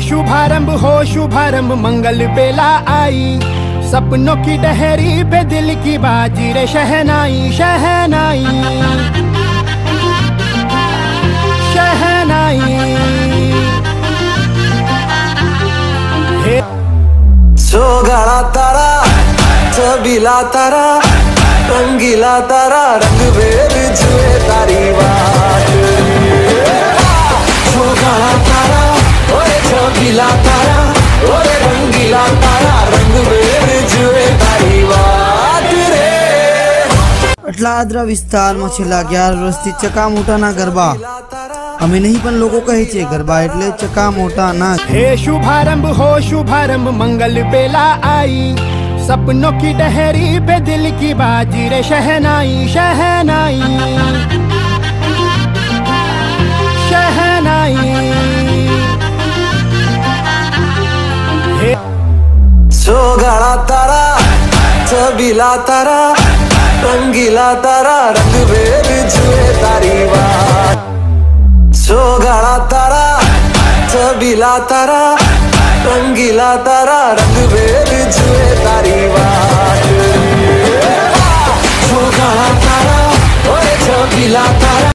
शुभारंभ मंगल बेला आई, सपनों की डहरी पे दिल की बाजी रे शहनाई शहनाई शहनाई। सोगाड़ा तारा छबीला तारा रंगीला तारा रंग बेर जुए तारी बात। सोगाड़ा तारा ओए छबीला तारा ओए रंगीला तारा रंग बेर जुए तारी बात रे। अटलादरा विस्ताરમાં છેલ્લા 11 વર્ષથી ચકા મોટાના ગરબા અમે નહીં પણ લોકો કહે છે ગરબા એટલે ચકા મોટા નાચ। हे शुभारंभ मंगल बेला आई, सपनों की डहरी पे दिल की बाजी रे शहनाई शहनाई शहनाई। सोगाड़ा तारा छबीला तारा रंगीला तारा रंग बेर जुए तारी बात। सोगाड़ा तारा छबीला तारा रंगीला तारा रंग बेर जुए तारी बात। सोगाड़ा तारा ओए छबीला तारा।